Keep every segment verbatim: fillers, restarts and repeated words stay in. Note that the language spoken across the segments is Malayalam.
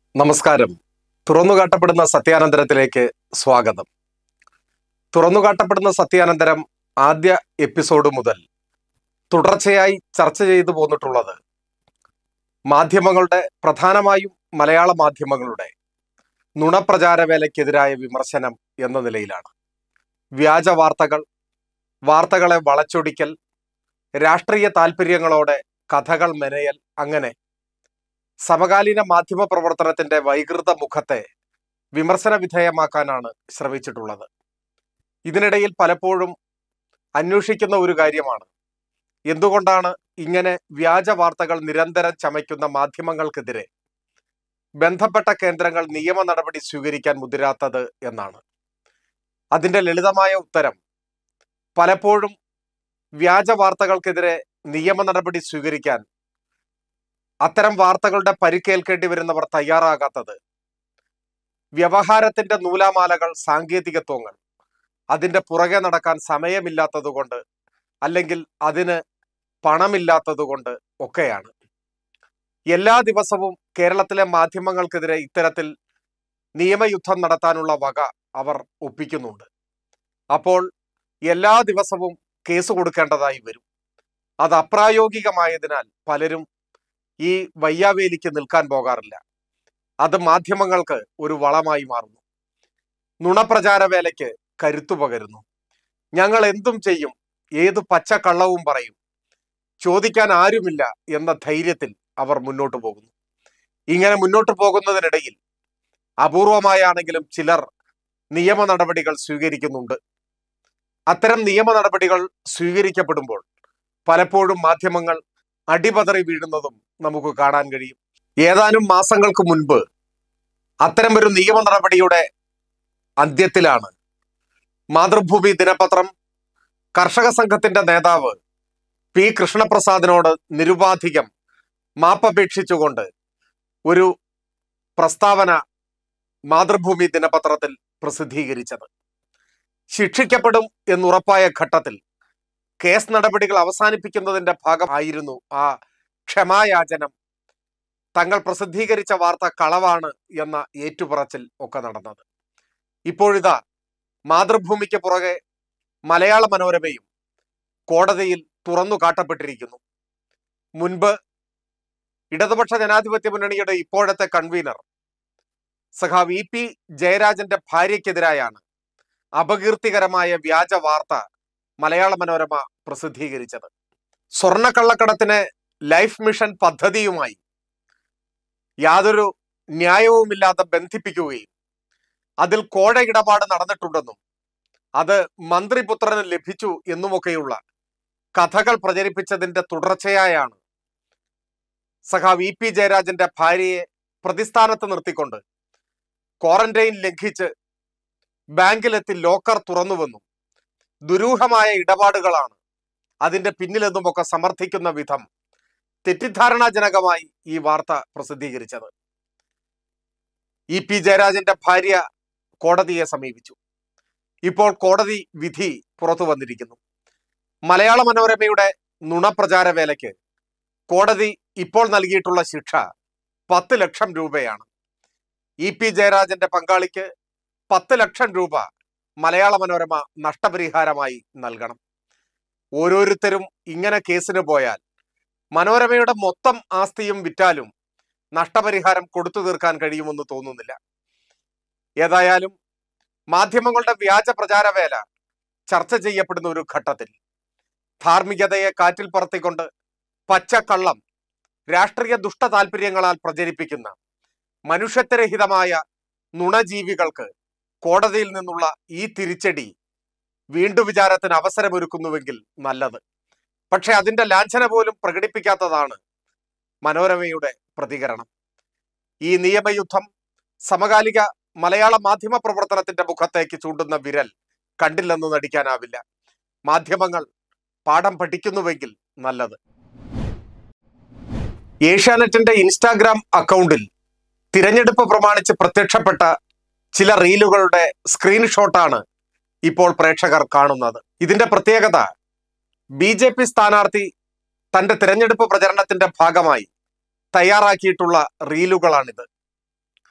നമസ്കാരം. തുറന്നുകാട്ടപ്പെടുന്ന സത്യാനന്തരത്തിലേക്ക് സ്വാഗതം. തുറന്നുകാട്ടപ്പെടുന്ന സത്യാനന്തരം ആദ്യ എപ്പിസോഡ് മുതൽ തുടർച്ചയായി ചർച്ച ചെയ്തു പോന്നിട്ടുള്ളത് മാധ്യമങ്ങളുടെ, പ്രധാനമായും മലയാള മാധ്യമങ്ങളുടെ നുണപ്രചാര വേലയ്ക്കെതിരായ വിമർശനം എന്ന നിലയിലാണ്. വ്യാജ വാർത്തകൾ, വാർത്തകളെ വളച്ചൊടിക്കൽ, രാഷ്ട്രീയ താല്പര്യങ്ങളോടെ കഥകൾ മെനയൽ, അങ്ങനെ സമകാലീന മാധ്യമ പ്രവർത്തനത്തിന്റെ വൈകൃത മുഖത്തെ വിമർശന വിധേയമാക്കാനാണ് ശ്രമിച്ചിട്ടുള്ളത്. ഇതിനിടയിൽ പലപ്പോഴും അന്വേഷിക്കുന്ന ഒരു കാര്യമാണ്, എന്തുകൊണ്ടാണ് ഇങ്ങനെ വ്യാജ വാർത്തകൾ നിരന്തരം ചമയ്ക്കുന്ന മാധ്യമങ്ങൾക്കെതിരെ ബന്ധപ്പെട്ട കേന്ദ്രങ്ങൾ നിയമ നടപടി സ്വീകരിക്കാൻ മുതിരാത്തത് എന്നാണ്. അതിന്റെ ലളിതമായ ഉത്തരം, പലപ്പോഴും വ്യാജ വാർത്തകൾക്കെതിരെ നിയമ നടപടി സ്വീകരിക്കാൻ അത്തരം വാർത്തകളുടെ പരിക്കേൽക്കേണ്ടി വരുന്നവർ തയ്യാറാകാത്തത് വ്യവഹാരത്തിന്റെ നൂലാമാലകൾ, സാങ്കേതികത്വങ്ങൾ അതിന്റെ പുറകെ നടക്കാൻ സമയമില്ലാത്തതുകൊണ്ട്, അല്ലെങ്കിൽ അതിന് പണമില്ലാത്തതുകൊണ്ട് ഒക്കെയാണ്. എല്ലാ ദിവസവും കേരളത്തിലെ മാധ്യമങ്ങൾക്കെതിരെ ഇത്തരത്തിൽ നിയമയുദ്ധം നടത്താനുള്ള വക അവർ ഒപ്പിക്കുന്നുണ്ട്. അപ്പോൾ എല്ലാ ദിവസവും കേസ് കൊടുക്കേണ്ടതായി വരും. അത് അപ്രായോഗികമായതിനാൽ പലരും ഈ വയ്യാവേലിക്ക് നിൽക്കാൻ പോകാറില്ല. അത് മാധ്യമങ്ങൾക്ക് ഒരു വളമായി മാറുന്നു. നുണപ്രചാര വേലയ്ക്ക് കരുത്തു പകരുന്നു. ഞങ്ങൾ എന്തും ചെയ്യും, ഏത് പച്ചക്കള്ളവും പറയും, ചോദിക്കാൻ ആരുമില്ല എന്ന ധൈര്യത്തിൽ അവർ മുന്നോട്ട് പോകുന്നു. ഇങ്ങനെ മുന്നോട്ട് പോകുന്നതിനിടയിൽ അപൂർവമായാണെങ്കിലും ചിലർ നിയമ നടപടികൾ സ്വീകരിക്കുന്നുണ്ട്. അത്തരം നിയമ നടപടികൾ സ്വീകരിക്കപ്പെടുമ്പോൾ പലപ്പോഴും മാധ്യമങ്ങൾ അടിപതറി വീഴുന്നതും നമുക്ക് കാണാൻ കഴിയും. ഏതാനും മാസങ്ങൾക്ക് മുൻപ് അത്തരം ഒരു നിയമ നടപടിയുടെ അന്ത്യത്തിലാണ് മാതൃഭൂമി ദിനപത്രം കർഷക സംഘത്തിന്റെ നേതാവ് പി കൃഷ്ണപ്രസാദിനോട് നിരുപാധികം മാപ്പപേക്ഷിച്ചുകൊണ്ട് ഒരു പ്രസ്താവന മാതൃഭൂമി ദിനപത്രത്തിൽ പ്രസിദ്ധീകരിച്ചത്. ശിക്ഷിക്കപ്പെടും എന്നുറപ്പായ ഘട്ടത്തിൽ കേസ് നടപടികൾ അവസാനിപ്പിക്കുന്നതിന്റെ ഭാഗമായിരുന്നു ആ ക്ഷമായാചനം, തങ്ങൾ പ്രസിദ്ധീകരിച്ച വാർത്ത കളവാണ് എന്ന ഏറ്റുപറച്ചിൽ ഒക്കെ നടന്നത്. ഇപ്പോഴിതാ മാതൃഭൂമിക്ക് പുറകെ മലയാള മനോരമയും കോടതിയിൽ തുറന്നു കാട്ടപ്പെട്ടിരിക്കുന്നു. മുൻപ് ഇടതുപക്ഷ ജനാധിപത്യ മുന്നണിയുടെ ഇപ്പോഴത്തെ കൺവീനർ സഖാവ് ഇ പി ജയരാജന്റെ ഭാര്യയ്ക്കെതിരായാണ് അപകീർത്തികരമായ വ്യാജ വാർത്ത മലയാള മനോരമ പ്രസിദ്ധീകരിച്ചത്. സ്വർണ്ണക്കള്ളക്കടത്തിന് ലൈഫ് മിഷൻ പദ്ധതിയുമായി യാതൊരു ന്യായവുമില്ലാതെ ബന്ധിപ്പിക്കുകയും അതിൽ കോഴ ഇടപാട് നടന്നിട്ടുണ്ടെന്നും അത് മന്ത്രിപുത്രന് ലഭിച്ചു എന്നുമൊക്കെയുള്ള കഥകൾ പ്രചരിപ്പിച്ചതിന്റെ തുടർച്ചയായാണ് സഖാവ് ഇ പി ജയരാജന്റെ ഭാര്യയെ പ്രതിസ്ഥാനത്ത് നിർത്തിക്കൊണ്ട് ക്വാറന്റൈൻ ലംഘിച്ച് ബാങ്കിലെത്തി ലോക്കർ തുറന്നുവെന്നും ദുരൂഹമായ ഇടപാടുകളാണ് അതിന്റെ പിന്നിലെന്നുമൊക്കെ സമർത്ഥിക്കുന്ന വിധം തെറ്റിദ്ധാരണാജനകമായി ഈ വാർത്ത പ്രസിദ്ധീകരിച്ചത്. ഇ പി ജയരാജന്റെ ഭാര്യ കോടതിയെ സമീപിച്ചു. ഇപ്പോൾ കോടതി വിധി പുറത്തു വന്നിരിക്കുന്നു. മലയാള മനോരമയുടെ നുണപ്രചാര വേലയ്ക്ക് കോടതി ഇപ്പോൾ നൽകിയിട്ടുള്ള ശിക്ഷ പത്ത് ലക്ഷം രൂപയാണ്. ഇ പി ജയരാജന്റെ പങ്കാളിക്ക് പത്ത് ലക്ഷം രൂപ മലയാള മനോരമ നഷ്ടപരിഹാരമായി നൽകണം. ഓരോരുത്തരും ഇങ്ങനെ കേസിന് പോയാൽ മനോരമയുടെ മൊത്തം ആസ്തിയും വിറ്റാലും നഷ്ടപരിഹാരം കൊടുത്തു തീർക്കാൻ കഴിയുമെന്ന് തോന്നുന്നില്ല. ഏതായാലും മാധ്യമങ്ങളുടെ വ്യാജ പ്രചാരവേല ചർച്ച ചെയ്യപ്പെടുന്ന ഒരു ഘട്ടത്തിൽ ധാർമ്മികതയെ കാറ്റിൽ പറത്തിക്കൊണ്ട് പച്ചക്കള്ളം രാഷ്ട്രീയ ദുഷ്ട താല്പര്യങ്ങളാൽ പ്രചരിപ്പിക്കുന്ന മനുഷ്യത്വരഹിതമായ നുണജീവികൾക്ക് കോടതിയിൽ നിന്നുള്ള ഈ തിരിച്ചടി വീണ്ടും വിചാരത്തിന് അവസരമൊരുക്കുന്നുവെങ്കിൽ നല്ലത്. പക്ഷെ അതിന്റെ ലാഞ്ചന പോലും പ്രകടിപ്പിക്കാത്തതാണ് മനോരമയുടെ പ്രതികരണം. ഈ നിയമയുദ്ധം സമകാലിക മലയാള മാധ്യമ പ്രവർത്തനത്തിന്റെ മുഖത്തേക്ക് ചൂണ്ടുന്ന വിരൽ കണ്ടില്ലെന്ന് നടിക്കാനാവില്ല. മാധ്യമങ്ങൾ പാഠം പഠിക്കുന്നുവെങ്കിൽ നല്ലത്. ഏഷ്യാനെറ്റിന്റെ ഇൻസ്റ്റാഗ്രാം അക്കൗണ്ടിൽ തിരഞ്ഞെടുപ്പ് പ്രമാണിച്ച് പ്രത്യക്ഷപ്പെട്ട ചില റീലുകളുടെ സ്ക്രീൻഷോട്ടാണ് ഇപ്പോൾ പ്രേക്ഷകർ കാണുന്നത്. ഇതിന്റെ പ്രത്യേകത, ബി ജെ പി സ്ഥാനാർത്ഥി തന്റെ തിരഞ്ഞെടുപ്പ് പ്രചരണത്തിന്റെ ഭാഗമായി തയ്യാറാക്കിയിട്ടുള്ള റീലുകളാണിത്.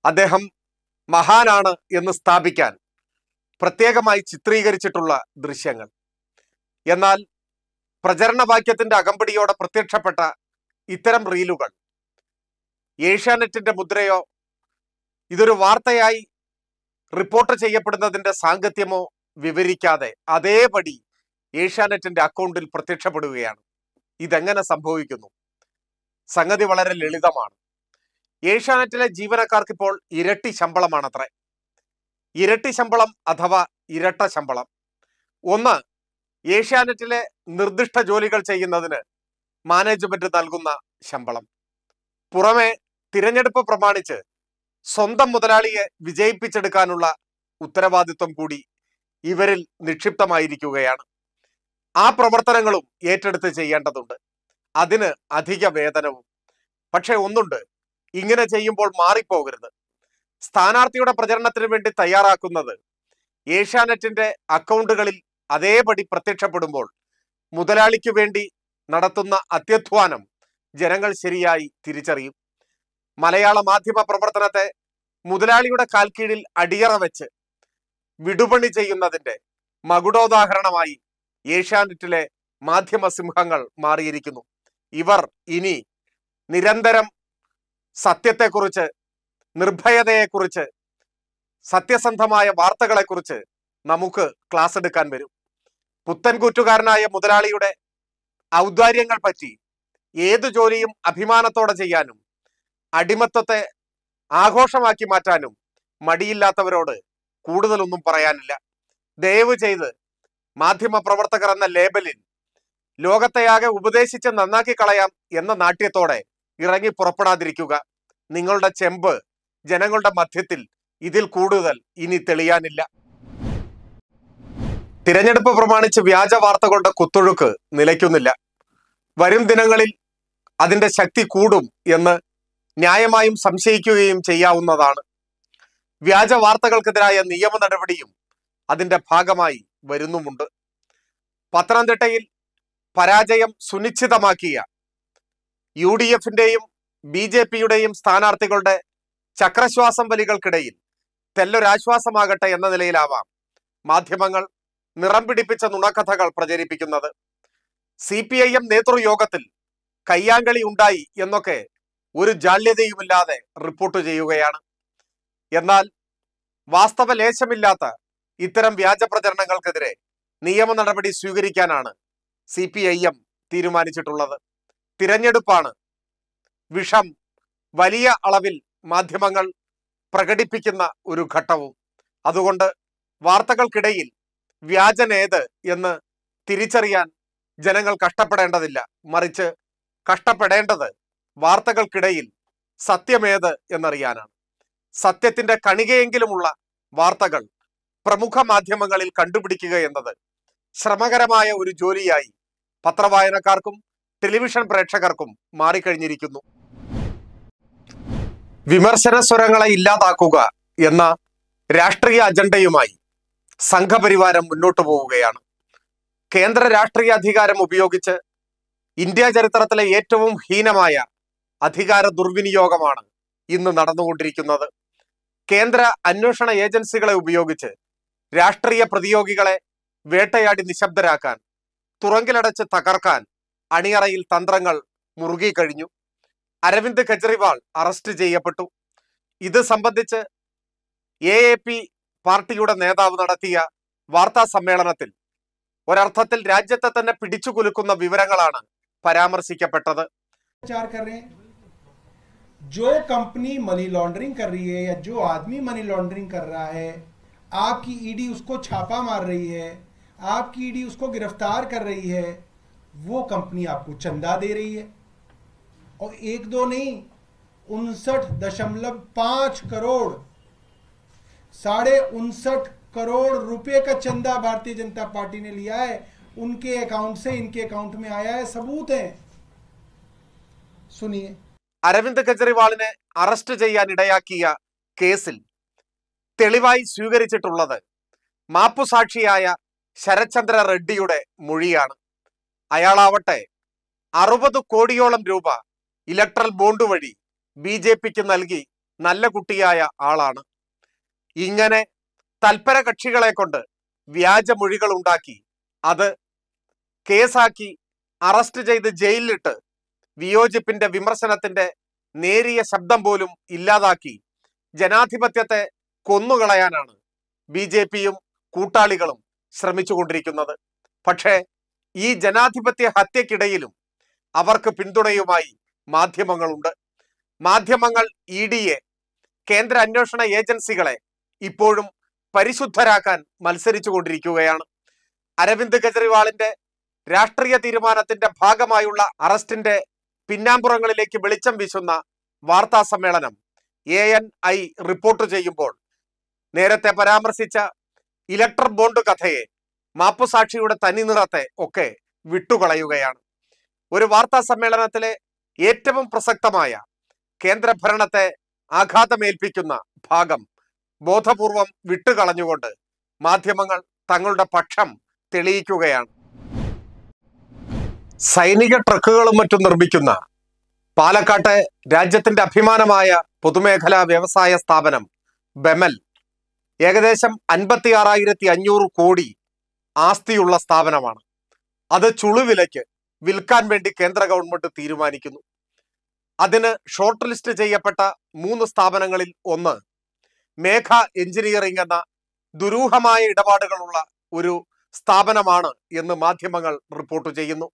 അദ്ദേഹം മഹാനാണ് എന്ന് സ്ഥാപിക്കാൻ പ്രത്യേകമായി ചിത്രീകരിച്ചിട്ടുള്ള ദൃശ്യങ്ങൾ. എന്നാൽ പ്രചരണ വാക്യത്തിന്റെ അകമ്പടിയോടെ പ്രത്യക്ഷപ്പെട്ട ഇത്തരം റീലുകൾ ഏഷ്യാനെറ്റിന്റെ മുദ്രയോ ഇതൊരു വാർത്തയായി റിപ്പോർട്ട് ചെയ്യപ്പെടുന്നതിന്റെ സാങ്കത്യമോ വിവരിക്കാതെ അതേപടി ഏഷ്യാനെറ്റിന്റെ അക്കൗണ്ടിൽ പ്രത്യക്ഷപ്പെടുകയാണ്. ഇതെങ്ങനെ സംഭവിക്കുന്നു? സംഗതി വളരെ ലളിതമാണ്. ഏഷ്യാനെറ്റിലെ ജീവനക്കാർക്ക് ഇപ്പോൾ ഇരട്ടി ശമ്പളമാണത്രേ. ഇരട്ടി ശമ്പളം അഥവാ ഇരട്ട ശമ്പളം. ഒന്ന്, ഏഷ്യാനെറ്റിലെ നിർദ്ദിഷ്ട ജോലികൾ ചെയ്യുന്നതിന് മാനേജ്മെന്റ് നൽകുന്ന ശമ്പളം. പുറമെ തിരഞ്ഞെടുപ്പ് പ്രമാണിച്ച് സ്വന്തം മുതലാളിയെ വിജയിപ്പിച്ചെടുക്കാനുള്ള ഉത്തരവാദിത്വം കൂടി ഇവരിൽ നിക്ഷിപ്തമായിരിക്കുകയാണ്. ആ പ്രവർത്തനങ്ങളും ഏറ്റെടുത്ത് ചെയ്യേണ്ടതുണ്ട്. അതിന് അധിക വേതനവും. പക്ഷെ ഒന്നുണ്ട്, ഇങ്ങനെ ചെയ്യുമ്പോൾ മാറിപ്പോകരുത്. സ്ഥാനാർത്ഥിയുടെ പ്രചരണത്തിന് വേണ്ടി തയ്യാറാക്കുന്നത് ഏഷ്യാനെറ്റിന്റെ അക്കൗണ്ടുകളിൽ അതേപടി പ്രത്യക്ഷപ്പെടുമ്പോൾ മുതലാളിക്ക് വേണ്ടി നടത്തുന്ന അത്യധ്വാനം ജനങ്ങൾ ശരിയായി തിരിച്ചറിയും. മലയാള മാധ്യമ പ്രവർത്തനത്തെ മുതലാളിയുടെ കാൽക്കീഴിൽ അടിയറ വെച്ച് വിടുപണി ചെയ്യുന്നതിന്റെ മകുടോദാഹരണമായി ഏഷ്യാനെറ്റിലെ മാധ്യമ സിംഹങ്ങൾ മാറിയിരിക്കുന്നു. ഇവർ ഇനി നിരന്തരം സത്യത്തെക്കുറിച്ച്, നിർഭയതയെക്കുറിച്ച്, സത്യസന്ധമായ വാർത്തകളെക്കുറിച്ച് നമുക്ക് ക്ലാസ് എടുക്കാൻ വരും. പുത്തൻകൂറ്റുകാരനായ മുതലാളിയുടെ ഔദാര്യങ്ങൾ പറ്റി ഏതു ജോലിയും അഭിമാനത്തോടെ ചെയ്യാനും അടിമത്തത്തെ ആഘോഷമാക്കി മാറ്റാനും മടിയില്ലാത്തവരോട് കൂടുതലൊന്നും പറയാനില്ല. ദയവ് ചെയ്ത് മാധ്യമ പ്രവർത്തകർ എന്ന ലേബലിൽ ലോകത്തെയാകെ ഉപദേശിച്ച് നന്നാക്കി കളയാം എന്ന നാട്യത്തോടെ ഇറങ്ങി പുറപ്പെടാതിരിക്കുക. നിങ്ങളുടെ ചെമ്പ് ജനങ്ങളുടെ മധ്യത്തിൽ ഇതിൽ കൂടുതൽ ഇനി തെളിയാനില്ല. തിരഞ്ഞെടുപ്പ് പ്രമാണിച്ച് വ്യാജ വാർത്തകളുടെ കുത്തൊഴുക്ക് നിലയ്ക്കുന്നില്ല. വരും ദിനങ്ങളിൽ അതിന്റെ ശക്തി കൂടും എന്ന് ന്യായമായും സംശയിക്കുകയും ചെയ്യാവുന്നതാണ്. വ്യാജ വാർത്തകൾക്കെതിരായ നിയമ നടപടിയും അതിന്റെ ഭാഗമായി വരുന്നുമുണ്ട്. പത്തനംതിട്ടയിൽ പരാജയം സുനിശ്ചിതമാക്കിയ യു ഡി എഫിന്റെയും ബി ജെ പിയുടെയും സ്ഥാനാർത്ഥികളുടെ ചക്രശ്വാസം വലികൾക്കിടയിൽ തെല്ലൊരാശ്വാസമാകട്ടെ എന്ന നിലയിലാവാം മാധ്യമങ്ങൾ നിറം പിടിപ്പിച്ച നുണക്കഥകൾ പ്രചരിപ്പിക്കുന്നത്. സി പി ഐ എം നേതൃയോഗത്തിൽ കയ്യാങ്കളി ഉണ്ടായി എന്നൊക്കെ ഒരു ജാള്യതയുമില്ലാതെ റിപ്പോർട്ട് ചെയ്യുകയാണ്. എന്നാൽ വാസ്തവ ലേശമില്ലാത്ത ഇത്തരം വ്യാജ പ്രചരണങ്ങൾക്കെതിരെ നിയമ നടപടി സ്വീകരിക്കാനാണ് സി പി ഐ എം തീരുമാനിച്ചിട്ടുള്ളത്. തിരഞ്ഞെടുപ്പാണ്. വിഷം വലിയ അളവിൽ മാധ്യമങ്ങൾ പ്രകടിപ്പിക്കുന്ന ഒരു ഘട്ടവും. അതുകൊണ്ട് വാർത്തകൾക്കിടയിൽ വ്യാജനേത് എന്ന് തിരിച്ചറിയാൻ ജനങ്ങൾ കഷ്ടപ്പെടേണ്ടതില്ല. മറിച്ച് കഷ്ടപ്പെടേണ്ടത് വാർത്തകൾക്കിടയിൽ സത്യമേത് എന്നറിയാനാണ്. സത്യത്തിന്റെ കണികയെങ്കിലുമുള്ള വാർത്തകൾ പ്രമുഖ മാധ്യമങ്ങളിൽ കണ്ടുപിടിക്കുക എന്നത് ശ്രമകരമായ ഒരു ജോലിയായി പത്രവായനക്കാർക്കും ടെലിവിഷൻ പ്രേക്ഷകർക്കും മാറിക്കഴിഞ്ഞിരിക്കുന്നു. വിമർശന സ്വരങ്ങളെ ഇല്ലാതാക്കുക എന്ന രാഷ്ട്രീയ അജണ്ടയുമായി സംഘപരിവാരം മുന്നോട്ടു പോവുകയാണ്. കേന്ദ്ര രാഷ്ട്രീയ അധികാരം ഉപയോഗിച്ച് ഇന്ത്യ ചരിത്രത്തിലെ ഏറ്റവും ഹീനമായ അധികാര ദുർവിനിയോഗമാണ് ഇന്ന് നടന്നുകൊണ്ടിരിക്കുന്നത്. കേന്ദ്ര അന്വേഷണ ഏജൻസികളെ ഉപയോഗിച്ച് രാഷ്ട്രീയ പ്രതിയോഗികളെ വേട്ടയാടി നിശബ്ദരാക്കാൻ, തുറങ്കിലടച്ച് തകർക്കാൻ അണിയറയിൽ തന്ത്രങ്ങൾ മുറുകി കഴിഞ്ഞു. അരവിന്ദ് കെജ്രിവാൾ അറസ്റ്റ് ചെയ്യപ്പെട്ടു. ഇത് സംബന്ധിച്ച് എ എ പി പാർട്ടിയുടെ നേതാവ് നടത്തിയ വാർത്താ സമ്മേളനത്തിൽ ഒരർത്ഥത്തിൽ രാജ്യത്തെ തന്നെ പിടിച്ചു കുലുക്കുന്ന വിവരങ്ങളാണ് പരാമർശിക്കപ്പെട്ടത്. जो कंपनी मनी लॉन्ड्रिंग कर रही है या जो आदमी मनी लॉन्ड्रिंग कर रहा है, आपकी ईडी उसको छापा मार रही है, आपकी ईडी उसको गिरफ्तार कर रही है, वो कंपनी आपको चंदा दे रही है. और एक दो नहीं, उनसठ दशमलव पांच करोड़ साढ़े उनसठ करोड़ रुपए का चंदा भारतीय जनता पार्टी ने लिया है. उनके अकाउंट से इनके अकाउंट में आया है, सबूत है. सुनिए. അരവിന്ദ് കെജ്രിവാളിനെ അറസ്റ്റ് ചെയ്യാൻ ഇടയാക്കിയ കേസിൽ തെളിവായി സ്വീകരിച്ചിട്ടുള്ളത് മാപ്പുസാക്ഷിയായ ശരത്ചന്ദ്ര റെഡ്ഡിയുടെ മൊഴിയാണ്. അയാളാവട്ടെ അറുപത് കോടിയോളം രൂപ ഇലക്ട്രൽ ബോണ്ട് വഴി ബി ജെ പിക്ക് നൽകി നല്ല കുട്ടിയായ ആളാണ്. ഇങ്ങനെ തൽപര കക്ഷികളെ കൊണ്ട് വ്യാജമൊഴികൾ ഉണ്ടാക്കി അത് കേസാക്കി അറസ്റ്റ് ചെയ്ത് ജയിലിലിട്ട് വിയോജിപ്പിന്റെ വിമർശനത്തിന്റെ നേരിയ ശബ്ദം പോലും ഇല്ലാതാക്കി ജനാധിപത്യത്തെ കൊന്നുകളയാനാണ് ബി ജെ പിയും കൂട്ടാളികളും ശ്രമിച്ചുകൊണ്ടിരിക്കുന്നത്. പക്ഷേ ഈ ജനാധിപത്യ ഹത്യക്കിടയിലും അവർക്ക് പിന്തുണയുമായി മാധ്യമങ്ങളുണ്ട്. മാധ്യമങ്ങൾ ഇ ഡിയെ, കേന്ദ്ര അന്വേഷണ ഏജൻസികളെ ഇപ്പോഴും പരിശുദ്ധരാക്കാൻ മത്സരിച്ചു കൊണ്ടിരിക്കുകയാണ്. അരവിന്ദ് കെജ്രിവാളിന്റെ രാഷ്ട്രീയ തീരുമാനത്തിന്റെ ഭാഗമായുള്ള അറസ്റ്റിന്റെ പിന്നാമ്പുറങ്ങളിലേക്ക് വെളിച്ചം വീശുന്ന വാർത്താ സമ്മേളനം എ എൻ ഐ റിപ്പോർട്ട് ചെയ്യുമ്പോൾ നേരത്തെ പരാമർശിച്ച ഇലക്ട്രൽ ബോണ്ട് കഥയെ, മാപ്പുസാക്ഷിയുടെ തനിനിറത്തെ ഒക്കെ വിട്ടുകളയുകയാണ്. ഒരു വാർത്താ സമ്മേളനത്തിലെ ഏറ്റവും പ്രസക്തമായ കേന്ദ്രഭരണത്തെ ആഘാതമേൽപ്പിക്കുന്ന ഭാഗം ബോധപൂർവം വിട്ടുകളഞ്ഞുകൊണ്ട് മാധ്യമങ്ങൾ തങ്ങളുടെ പക്ഷം തെളിയിക്കുകയാണ്. സൈനിക ട്രക്കുകളും മറ്റും നിർമ്മിക്കുന്ന പാലക്കാട്ടെ രാജ്യത്തിന്റെ അഭിമാനമായ പൊതുമേഖലാ വ്യവസായ സ്ഥാപനം ബെമൽ ഏകദേശം അൻപത്തി ആറായിരത്തി അഞ്ഞൂറ് കോടി ആസ്തിയുള്ള സ്ഥാപനമാണ്. അത് ചുളുവിലയ്ക്ക് വിൽക്കാൻ വേണ്ടി കേന്ദ്ര ഗവൺമെന്റ് തീരുമാനിക്കുന്നു. അതിന് ഷോർട്ട് ലിസ്റ്റ് ചെയ്യപ്പെട്ട മൂന്ന് സ്ഥാപനങ്ങളിൽ ഒന്ന് മേഘ എഞ്ചിനീയറിംഗ് എന്ന ദുരൂഹമായ ഇടപാടുകളുള്ള ഒരു സ്ഥാപനമാണ് എന്ന് മാധ്യമങ്ങൾ റിപ്പോർട്ട് ചെയ്യുന്നു.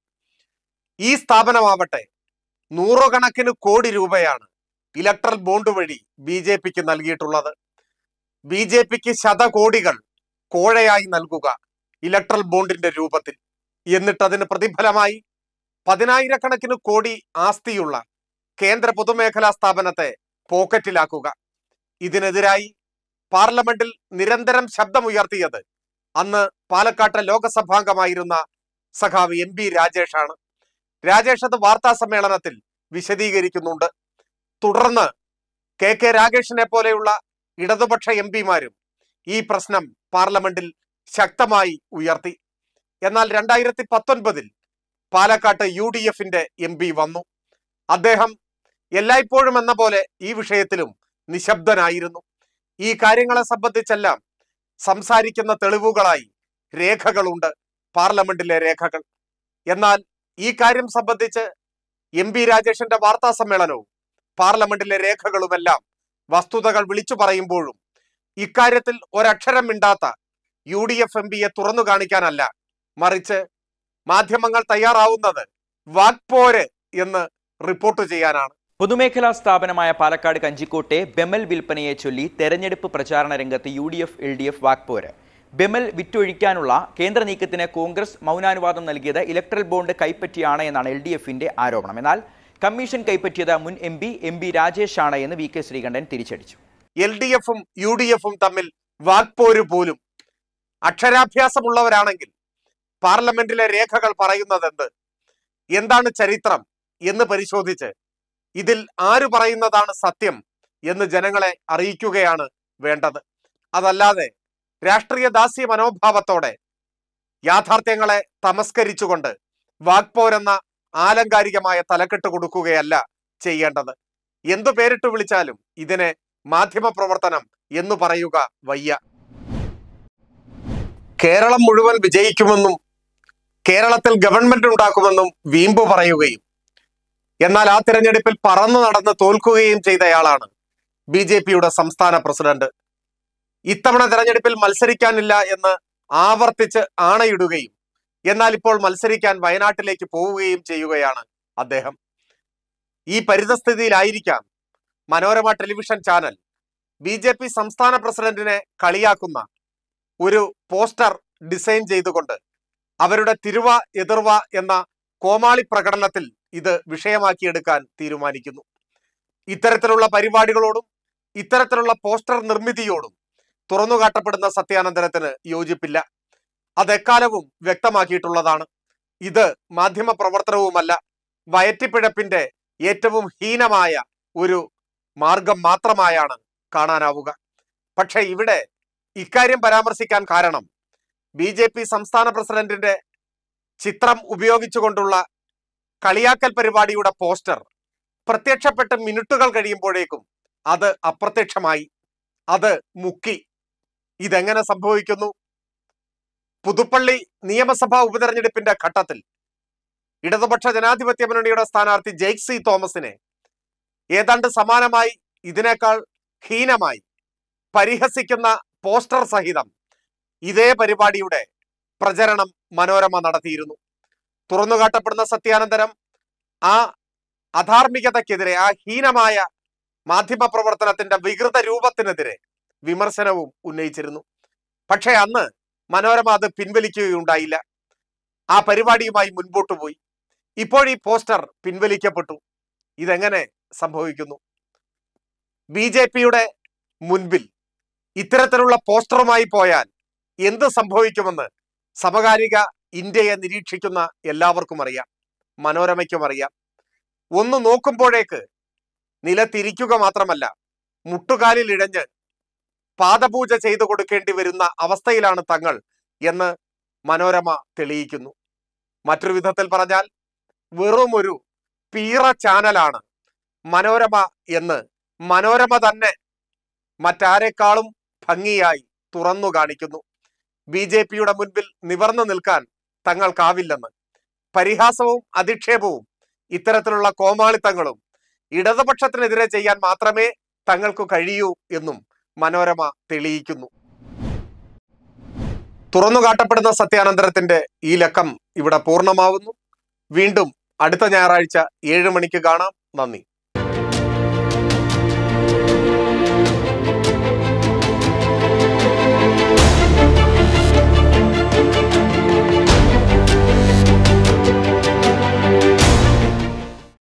ഈ സ്ഥാപനമാവട്ടെ നൂറുകണക്കിന് കോടി രൂപയാണ് ഇലക്ട്രൽ ബോണ്ട് വഴി ബി ജെ പിക്ക് നൽകിയിട്ടുള്ളത്. ബി ജെ പിക്ക് ശതകോടികൾ കോഴയായി നൽകുക ഇലക്ട്രൽ ബോണ്ടിന്റെ രൂപത്തിൽ, എന്നിട്ട് അതിന് പ്രതിഫലമായി പതിനായിരക്കണക്കിന് കോടി ആസ്തിയുള്ള കേന്ദ്ര പൊതുമേഖലാ സ്ഥാപനത്തെ പോക്കറ്റിലാക്കുക. ഇതിനെതിരായി പാർലമെന്റിൽ നിരന്തരം ശബ്ദമുയർത്തിയത് അന്ന് പാലക്കാട്ടെ ലോകസഭാംഗമായിരുന്ന സഖാവ് എം പി രാജേഷാണ്. രാജേഷ് അത് വാർത്താ സമ്മേളനത്തിൽ വിശദീകരിക്കുന്നുണ്ട്. തുടർന്ന് കെ കെ രാഗേഷിനെ പോലെയുള്ള ഇടതുപക്ഷ എം പിമാരും ഈ പ്രശ്നം പാർലമെന്റിൽ ശക്തമായി ഉയർത്തി. എന്നാൽ രണ്ടായിരത്തി പത്തൊൻപതിൽ പാലക്കാട്ട് യു ഡി എഫിന്റെ എം പി വന്നു. അദ്ദേഹം എല്ലായ്പ്പോഴും എന്ന പോലെ ഈ വിഷയത്തിലും നിശബ്ദനായിരുന്നു. ഈ കാര്യങ്ങളെ സംബന്ധിച്ചെല്ലാം സംസാരിക്കുന്ന തെളിവുകളായി രേഖകളുണ്ട്, പാർലമെന്റിലെ രേഖകൾ. എന്നാൽ ഈ കാര്യം സംബന്ധിച്ച് എം പി രാജേഷിന്റെ വാർത്താ സമ്മേളനവും പാർലമെന്റിലെ രേഖകളുമെല്ലാം വസ്തുതകൾ വിളിച്ചു പറയുമ്പോഴും ഇക്കാര്യത്തിൽ ഒരക്ഷരം മിണ്ടാത്ത യു ഡി എഫ് എം പിയെ തുറന്നു കാണിക്കാനല്ല, മറിച്ച് മാധ്യമങ്ങൾ തയ്യാറാവുന്നത് വാക്പോര് എന്ന് റിപ്പോർട്ട് ചെയ്യാനാണ്. പൊതുമേഖലാ സ്ഥാപനമായ പാലക്കാട് കഞ്ചിക്കോട്ടെ ബെമൽ വിൽപ്പനയെ ചൊല്ലി തെരഞ്ഞെടുപ്പ് പ്രചാരണ രംഗത്ത് U D F L D F വാക്പോര്. ബെമൽ വിറ്റൊഴിക്കാനുള്ള കേന്ദ്ര നീക്കത്തിന് കോൺഗ്രസ് മൗനാനുവാദം നൽകിയത് ഇലക്ട്രൽ ബോണ്ട് കൈപ്പറ്റിയാണ് എന്നാണ് എൽ ഡി എഫിന്റെ ആരോപണം. എന്നാൽ കമ്മീഷൻ കൈപ്പറ്റിയത് മുൻ M P M P Rajesh ആണ് എന്ന് വി കെ ശ്രീകണ്ഠൻ തിരിച്ചടിച്ചു. എൽ ഡി എഫും യു ഡി എഫും തമ്മിൽ വാക്പോര് പോലും. അക്ഷരാഭ്യാസമുള്ളവരാണെങ്കിൽ പാർലമെന്റിലെ രേഖകൾ പറയുന്നത് എന്ത്, എന്താണ് ചരിത്രം എന്ന് പരിശോധിച്ച് ഇതിൽ ആര് പറയുന്നതാണ് സത്യം എന്ന് ജനങ്ങളെ അറിയിക്കുകയാണ് വേണ്ടത്. അതല്ലാതെ രാഷ്ട്രീയ ദാസ്യ മനോഭാവത്തോടെ യാഥാർത്ഥ്യങ്ങളെ തമസ്കരിച്ചുകൊണ്ട് വാക്പോരെന്ന ആലങ്കാരികമായ തലക്കെട്ട് കൊടുക്കുകയല്ല ചെയ്യേണ്ടത്. എന്തു പേരിട്ട് വിളിച്ചാലും ഇതിനെ മാധ്യമ പ്രവർത്തനം എന്ന് പറയുക വയ്യ. കേരളം മുഴുവൻ വിജയിക്കുമെന്നും കേരളത്തിൽ ഗവൺമെന്റ് ഉണ്ടാക്കുമെന്നും വീമ്പു പറയുകയും എന്നാൽ ആ തിരഞ്ഞെടുപ്പിൽ പറന്നു നടന്ന് തോൽക്കുകയും ചെയ്തയാളാണ് ബി ജെ പിയുടെ സംസ്ഥാന പ്രസിഡന്റ്. ഇത്തവണ തെരഞ്ഞെടുപ്പിൽ മത്സരിക്കാനില്ല എന്ന് ആവർത്തിച്ച് ആണയിടുകയും എന്നാൽ ഇപ്പോൾ മത്സരിക്കാൻ വയനാട്ടിലേക്ക് പോവുകയും ചെയ്യുകയാണ് അദ്ദേഹം. ഈ പരിതസ്ഥിതിയിലായിരിക്കാം Manorama television channel B J P സംസ്ഥാന പ്രസിഡന്റിനെ കളിയാക്കുന്ന ഒരു പോസ്റ്റർ ഡിസൈൻ ചെയ്തുകൊണ്ട് അവരുടെ തിരുവ എതിർവ എന്ന കോമാളി പ്രകടനത്തിൽ ഇത് വിഷയമാക്കിയെടുക്കാൻ തീരുമാനിക്കുന്നു. ഇത്തരത്തിലുള്ള പരിപാടികളോടും ഇത്തരത്തിലുള്ള പോസ്റ്റർ നിർമ്മിതിയോടും തുറന്നുകാട്ടപ്പെടുന്ന സത്യാനന്തരത്തിന് യോജിപ്പില്ല. അതെക്കാലവും വ്യക്തമാക്കിയിട്ടുള്ളതാണ്. ഇത് മാധ്യമ പ്രവർത്തനവുമല്ല, വയറ്റിപ്പിഴപ്പിന്റെ ഏറ്റവും ഹീനമായ ഒരു മാർഗം മാത്രമായാണ് കാണാനാവുക. പക്ഷെ ഇവിടെ ഇക്കാര്യം പരാമർശിക്കാൻ കാരണം ബി ജെ പി സംസ്ഥാന പ്രസിഡന്റിന്റെ ചിത്രം ഉപയോഗിച്ചുകൊണ്ടുള്ള കളിയാക്കൽ പരിപാടിയുടെ പോസ്റ്റർ പ്രത്യക്ഷപ്പെട്ട് മിനിറ്റുകൾ കഴിയുമ്പോഴേക്കും അത് അപ്രത്യക്ഷമായി, അത് മുക്കി. ഇതെങ്ങനെ സംഭവിക്കുന്നു? പുതുപ്പള്ളി നിയമസഭാ ഉപതെരഞ്ഞെടുപ്പിന്റെ ഘട്ടത്തിൽ ഇടതുപക്ഷ ജനാധിപത്യ മുന്നണിയുടെ സ്ഥാനാർത്ഥി ജെയ്ക് സി തോമസിനെ ഏതാണ്ട് സമാനമായി, ഇതിനേക്കാൾ ഹീനമായി പരിഹസിക്കുന്ന പോസ്റ്റർ സഹിതം ഇതേ പരിപാടിയുടെ പ്രചരണം മനോരമ നടത്തിയിരുന്നു. തുറന്നുകാട്ടപ്പെടുന്ന സത്യാനന്തരം ആ അധാർമികതയ്ക്കെതിരെ, ആ ഹീനമായ മാധ്യമ പ്രവർത്തനത്തിന്റെ വികൃത രൂപത്തിനെതിരെ വിമർശനവും ഉന്നയിച്ചിരുന്നു. പക്ഷേ അന്ന് മനോരമ അത് പിൻവലിക്കുകയുണ്ടായില്ല. ആ പരിപാടിയുമായി മുൻപോട്ട് പോയി. ഇപ്പോൾ ഈ പോസ്റ്റർ പിൻവലിക്കപ്പെട്ടു. ഇതെങ്ങനെ സംഭവിക്കുന്നു? ബി ജെ പിയുടെ മുൻപിൽ ഇത്തരത്തിലുള്ള പോസ്റ്ററുമായി പോയാൽ എന്ത് സംഭവിക്കുമെന്ന് സമകാലിക ഇന്ത്യയെ നിരീക്ഷിക്കുന്ന എല്ലാവർക്കും അറിയാം, മനോരമയ്ക്കും അറിയാം. ഒന്ന് നോക്കുമ്പോഴേക്ക് നിലത്തിരിക്കുക മാത്രമല്ല, മുട്ടുകാലിൽ ഇഴഞ്ഞ് പാദപൂജ ചെയ്തു കൊടുക്കേണ്ടി വരുന്ന അവസ്ഥയിലാണ് തങ്ങൾ എന്ന് മനോരമ തെളിയിക്കുന്നു. മറ്റൊരു വിധത്തിൽ പറഞ്ഞാൽ വെറും ഒരു പീറ ചാനലാണ് മനോരമ എന്ന് മനോരമ തന്നെ മറ്റാരെക്കാളും ഭംഗിയായി തുറന്നു കാണിക്കുന്നു. ബി ജെ പിയുടെ മുൻപിൽ നിവർന്നു നിൽക്കാൻ തങ്ങൾക്കാവില്ലെന്ന്, പരിഹാസവും അധിക്ഷേപവും ഇത്തരത്തിലുള്ള കോമാളിത്തങ്ങളും ഇടതുപക്ഷത്തിനെതിരെ ചെയ്യാൻ മാത്രമേ തങ്ങൾക്ക് കഴിയൂ എന്നും മനോരമ തെളിയിക്കുന്നു. തുറന്നുകാട്ടപ്പെടുന്ന സത്യാനന്തരത്തിന്റെ ഈ ലക്കം ഇവിടെ പൂർണ്ണമാവുന്നു. വീണ്ടും അടുത്ത ഞായറാഴ്ച ഏഴ് മണിക്ക് കാണാം. നന്ദി.